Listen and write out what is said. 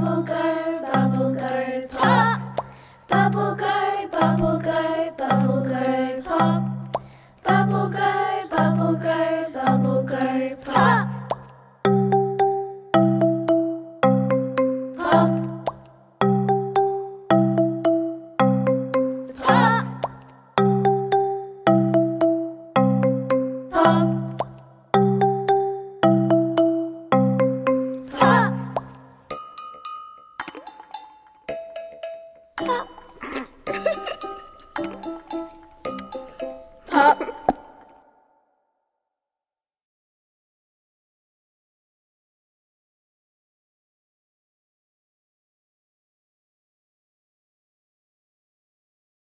bubble guard, pop. Bubble guard, bubble guard, bubble guard, pop. Bubble guard, bubble guard, bubble guard, pop. Pop. Pop. Pop. Pop. Pop.